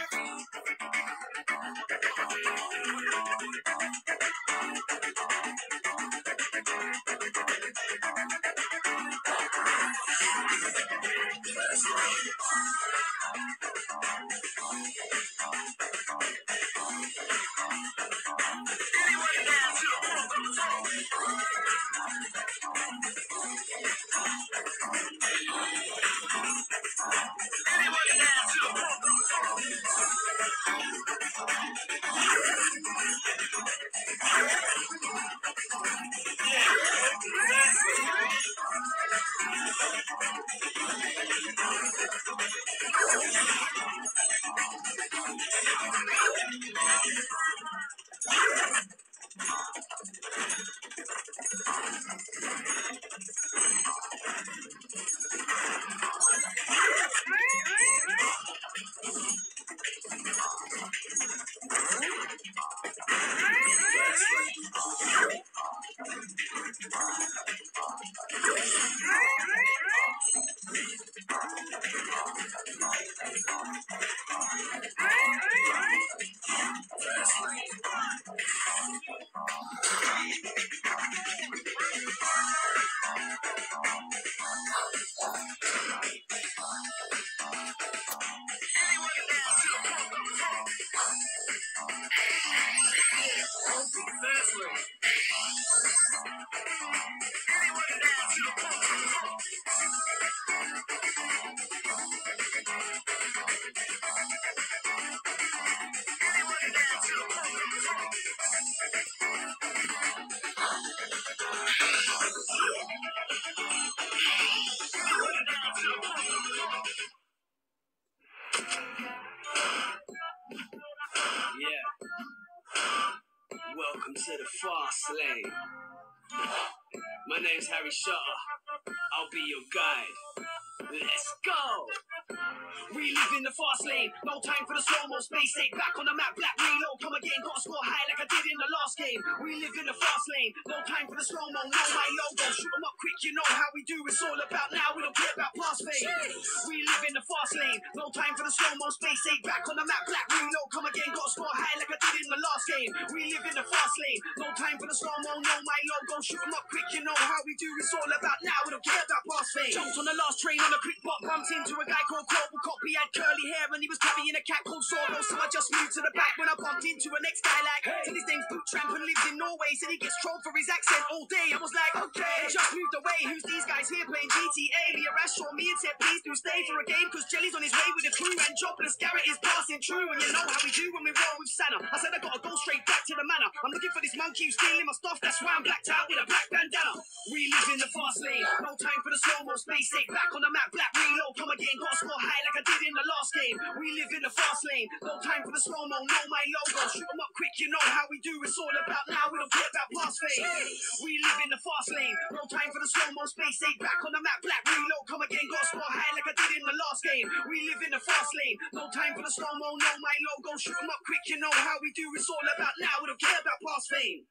Welcome to the Fastlane. My name's Harry Shutter. I'll be your guide. Let's go! We live in the fast lane, no time for the slow-mo space age. Back on the map, black reload, come again, gotta score high like I did in the last game. We live in the fast lane, no time for the slow-mo, know my logo. Shoot 'em up quick, you know how we do, it's all about now, we don't care about past fame. We live in the fast lane, no time for the slow-mo space age. Back on the map, black reload, come again, gotta score high like I did in the last game. We live in the fast lane, no time for the slow-mo, know my logo. Shoot 'em up quick, you know how we do, it's all about now, we don't care about past fame. Jumped on the last train on a quick bop, bumped into a guy called Robocop. He had curly hair and he was carrying a cat called Soros. So I just moved to the back when I bumped into a next guy like, hey. Said his name's Boot Tramp and lives in Norway. Said he gets trolled for his accent all day. I was like, okay, just moved away. Who's these guys here playing GTA? Leah Rash saw me and said, please do stay for a game, cause Jelly's on his way with a crew and Jobless Garrett is passing through. And you know how we do when we roll with Santa. I said I gotta go straight back to the manor. I'm looking for this monkey who's stealing my stuff. That's why I'm blacked out with a black bandana. We live in the fast lane, no time for the slow-mo space age. Back on the map, black reload, come again, gotta score high like I did in the last game. We live in the fast lane, no time for the slow-mo, know my logo. Shoot 'em up quick, you know how we do, it's all about now, we don't care about past fame. We live in the fast lane, no time for the slow-mo space age. Back on the map, black reload, come again, gotta score high like I did in the last game. We live in the fast lane, no time for the slow-mo, know my logo. Shoot 'em up quick, you know how we do, it's all about now, we don't care about past fame.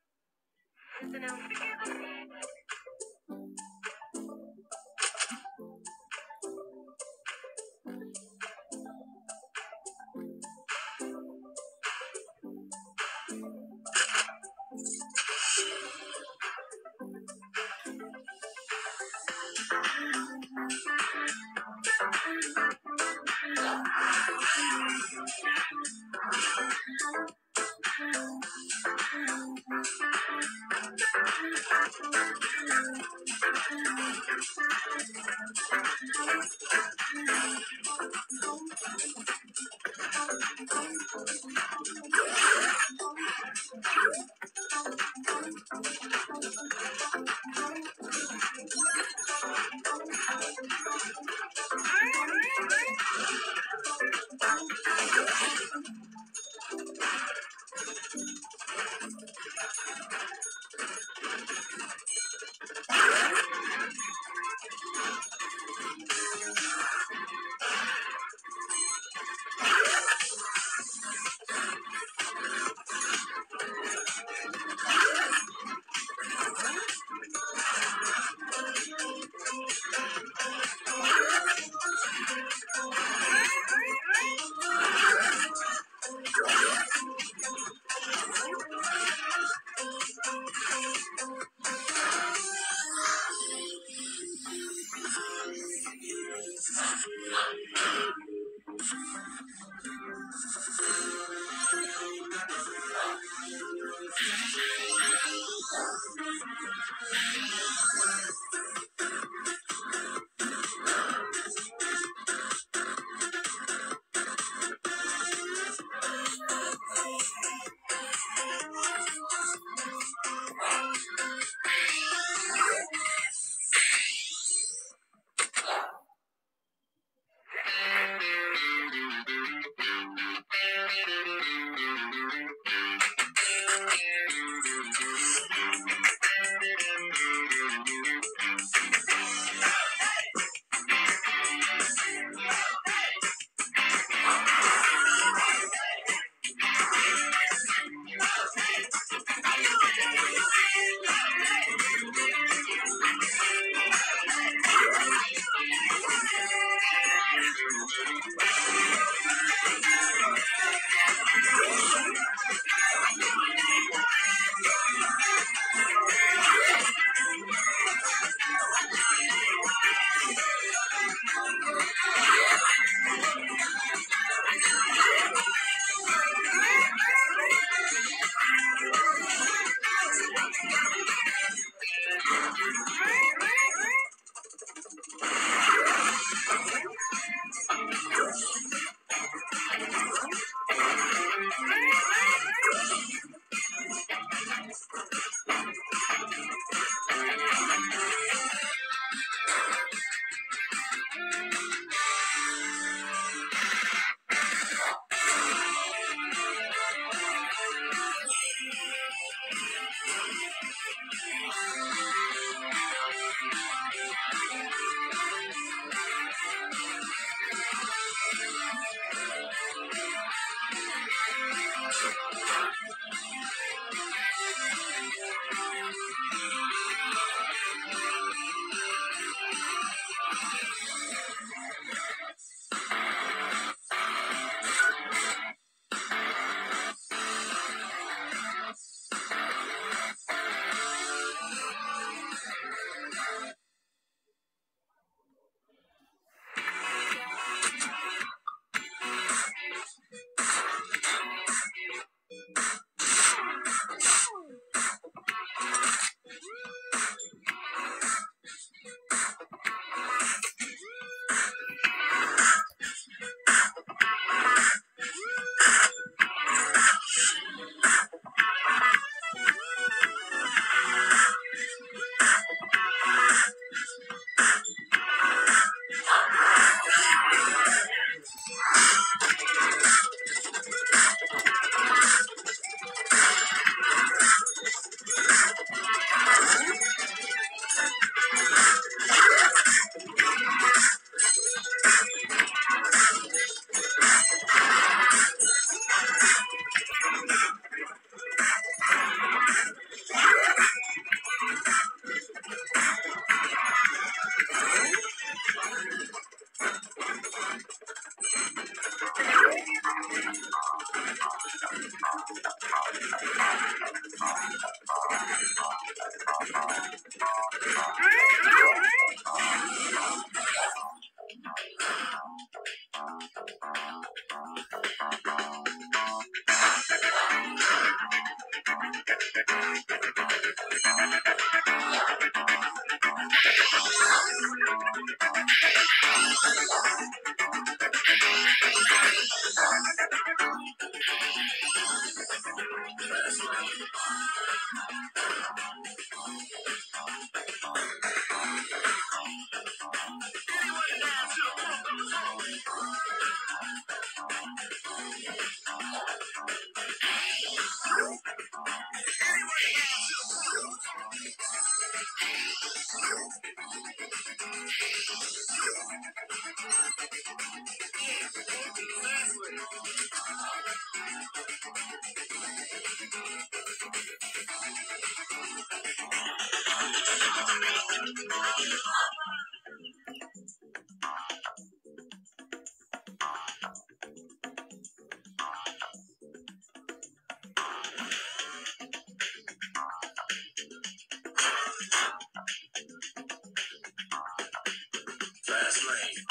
Fastlane.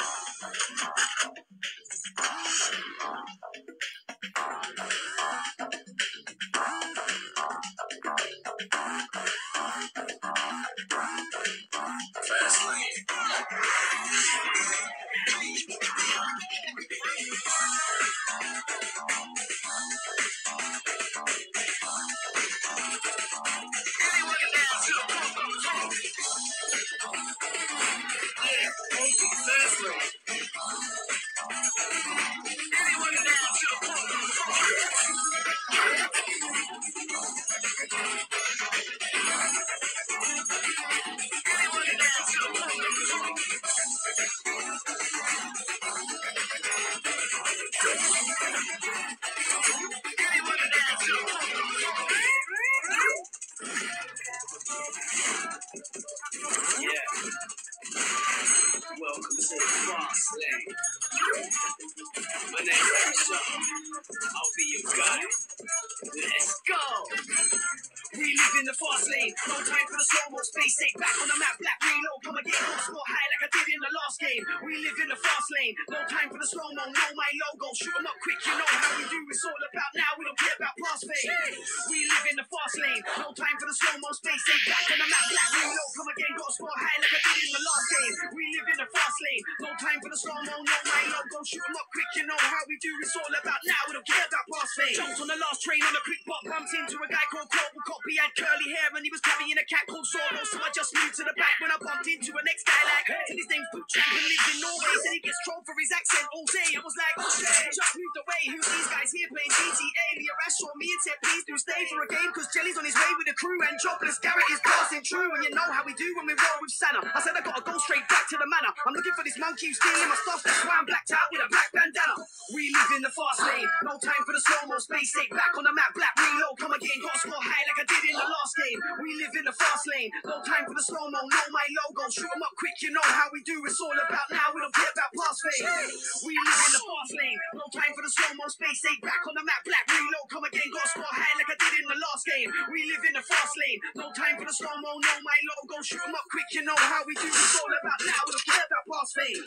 I'll be your guide. Let's go. We live in the fast lane. No time for the slow-mo. Space safe. Back on the map. Black reload. Come again. Go score high like I did in the last game. We live in the fast lane. No time for the slow-mo. Know my logo. Shoot 'em up quick. You know how we do. It's all about now. We don't care about past fame. We live in the fast lane. No time for the slow-mo. Space safe. Back on the map. Black reload. Come again. Go score high like I did in the last game. We live in the fast lane. No time for the slow-mo. Know my logo. Shoot 'em up quick. You know how we do. It's all about now. We don't care about past fame. Jumped on the last train on a quick bop. Bumped into a guy called Corporal Cop. He had curly hair and he was carrying a cat called Sorrow. So I just moved to the back when I bumped into a next guy like, hey. And his name's Boot Champ and lives in Norway. Said he gets trolled for his accent all day. I was like, okay. Just moved away. Who's these guys here playing GTA? Leah Ash saw me and said, please do stay for a game. Cause Jelly's on his way with the crew and Jobless Garrett is passing true. And you know how we do when we roll with Santa. I said I gotta go straight back to the manor. I'm looking for this monkey who's stealing my stuff. That's why I'm blacked out with a black bandana. We live in the fast lane. No time for the slow-mo. Space safe. Back on the map. Black reload. Come again. Gotta score high like I did in the last game. We live in the fast lane. No time for the slow-mo. Know my logo. Shoot 'em up quick. You know how we do. It's all about now. We don't care about past fame. We live in the fast lane. No time for the slow-mo. Space safe. Back on the map. Black reload. Come again. Gotta score high like I did in the last game. We live in the fast lane. No time for the slow-mo. Know my logo. Shoot 'em up quick. You know how we do. It's all about now. We don't care about past fame.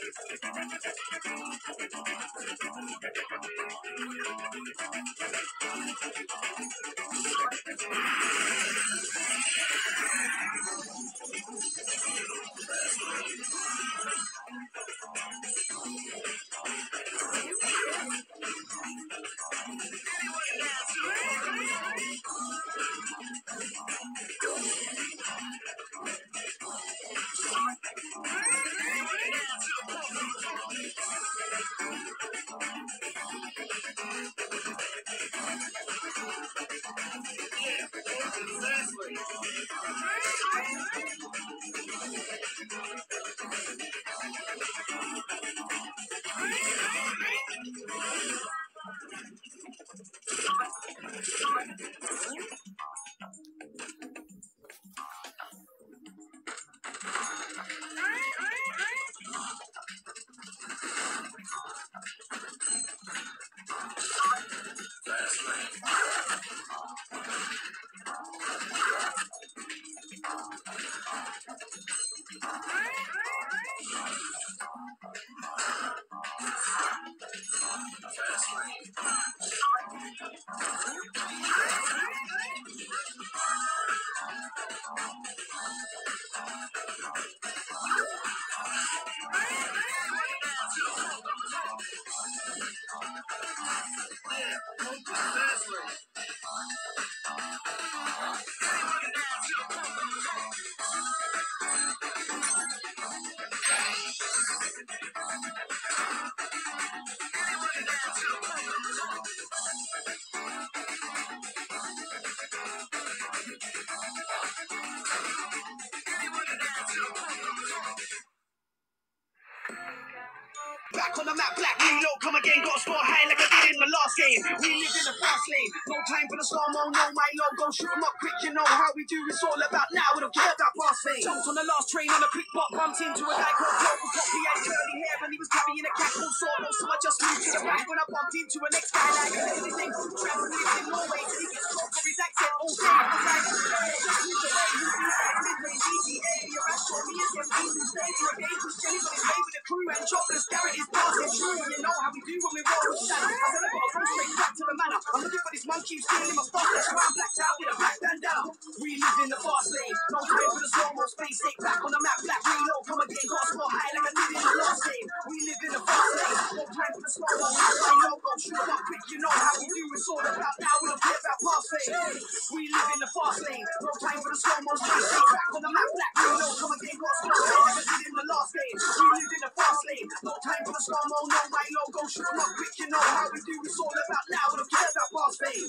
Back on the map, black reload, come again, gotta score high like I did in the last game. We live in the fast lane, no time for the slow-mo, no my logo, shoot 'em up quick, you know how we do, it's all about now, we don't care about fast lane. Jumped on the last train on a quick bop, bumped into a guy called Global Cop, he had curly hair and he was carrying a cat called Solo, so I just moved to the back when I bumped into a next guy like his name Travel, he lives in Norway, so he gets caught for his accent all day. I was like, just moved away, who's these guys, Midway, GTA, the Irrational, me and them people, stay for a game, who's Jenny's on his way with the crew and chocolates, Garrett is passing true, you know how we do when we roll with Shannon. I said I gotta come straight back to the manor. I'm looking for this monkey stealing my stuff. That's why I'm blacked out with a black bandana. We live in the fast lane, no time for the slow-mo space. Take back on the map, black reload, come again, gotta score high like I did in the last game. We live in the fast lane, no time for the slow-mo. My logo, shoot 'em up quick, you know how we do. It's all about now, we don't care about past fame. We live in the fast lane, no time for the slow-mo space. Take back on the map, black reload, come again, gotta score high like I did in the last game. We live in the fast lane, no time for the slow-mo. No my logo, shoot 'em up quick, you know how we do. It's all about now, we don't care about past fame.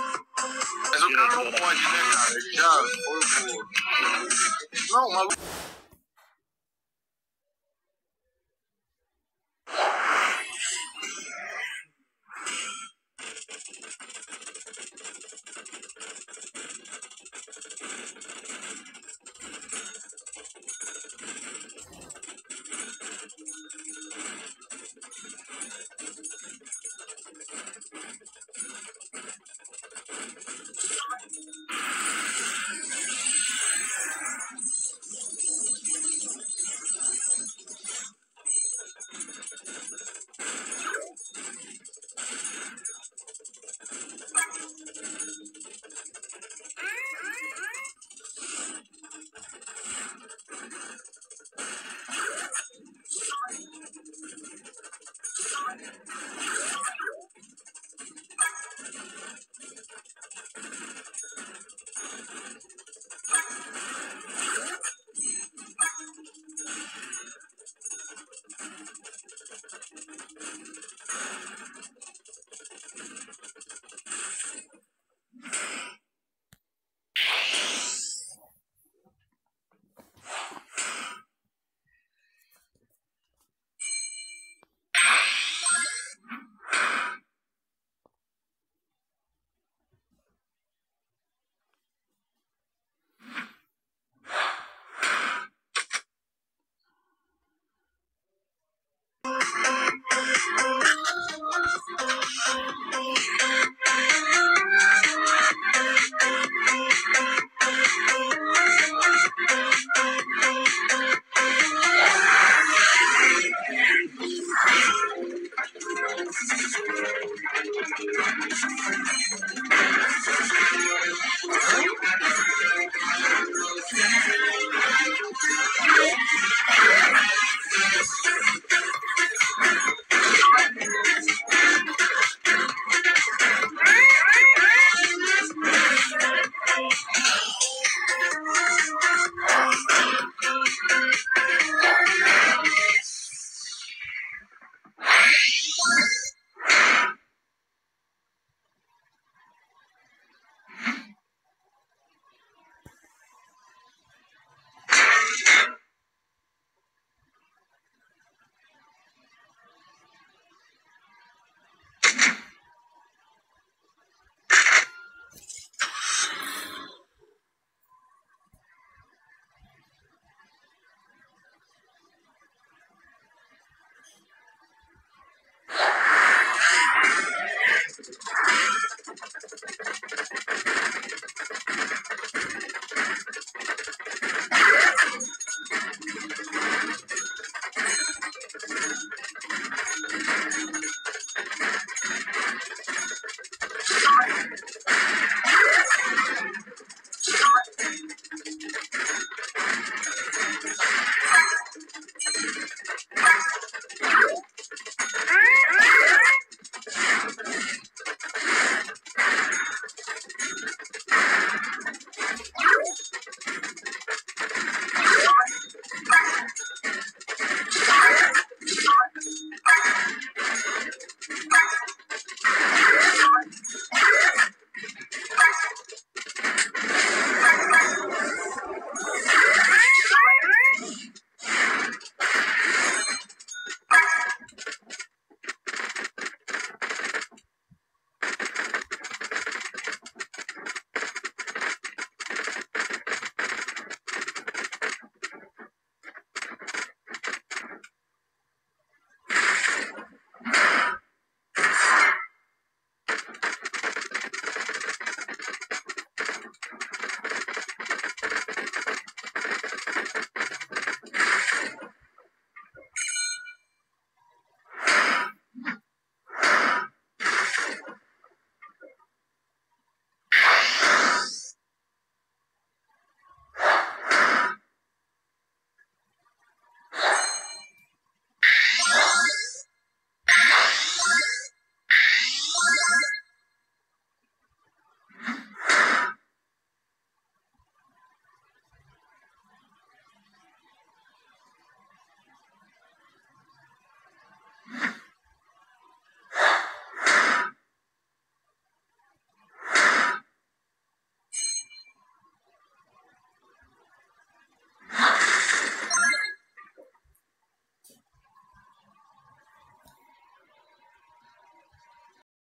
Mas o cara não pode, né, cara? Ele já foi o... Não, maluco.